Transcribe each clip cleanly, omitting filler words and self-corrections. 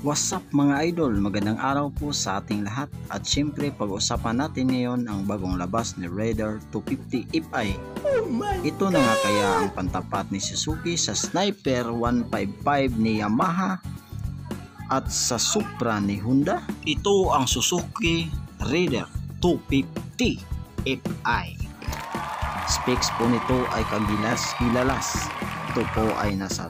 What's up mga idol, magandang araw po sa ating lahat. At syempre pag-usapan natin ngayon ang bagong labas ni RAIDER 250 Fi. Ito na nga kaya ang pantapat ni Suzuki sa Sniper 155 ni Yamaha at sa Supra ni Honda. Ito ang Suzuki RAIDER 250 Fi. Specs po nito ay kagilas-gilalas. Ito po ay nasa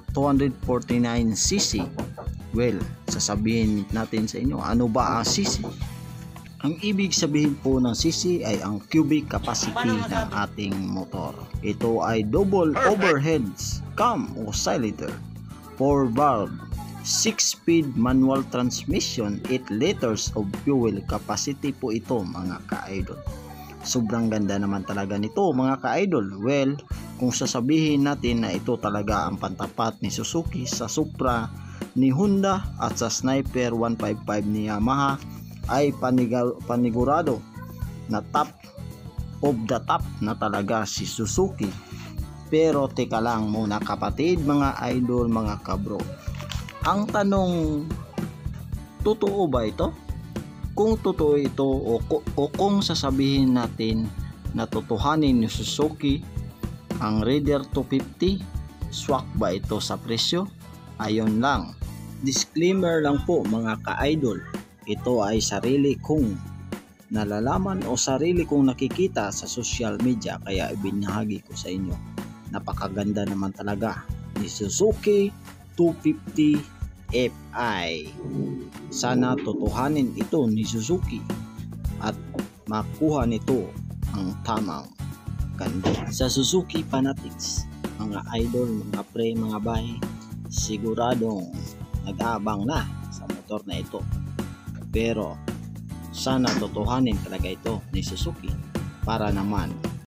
249cc. Well, sasabihin natin sa inyo, ano ba ang cc? Ang ibig sabihin po ng cc ay ang cubic capacity ng ating motor. Ito ay double overheads cam o cylinder, 4 valve, 6-speed manual transmission, 8 liters of fuel capacity po ito mga ka-idol. Sobrang ganda naman talaga nito mga ka-idol. Well, kung sasabihin natin na ito talaga ang pantapat ni Suzuki sa Supra ni Honda at sa Sniper 155 ni Yamaha, ay panigurado na top of the top na talaga si Suzuki. Pero teka lang muna kapatid, mga idol, mga kabro, ang tanong, totoo ba ito? Kung totoo ito o kung sasabihin natin na totohanin ni Suzuki ang RAIDER 250, swak ba ito sa presyo? Ayon lang. Disclaimer lang po mga ka-idol, ito ay sarili kong nalalaman o sarili kong nakikita sa social media, kaya ibinahagi ko sa inyo. Napakaganda naman talaga ni Suzuki 250 Fi. Sana totohanin ito ni Suzuki at makuha nito ang tamang ganda. Sa Suzuki fanatics, mga idol, mga pre, mga bay, siguradong nag-aabang na sa motor na ito. Pero sana totohanin talaga ito ni Suzuki para naman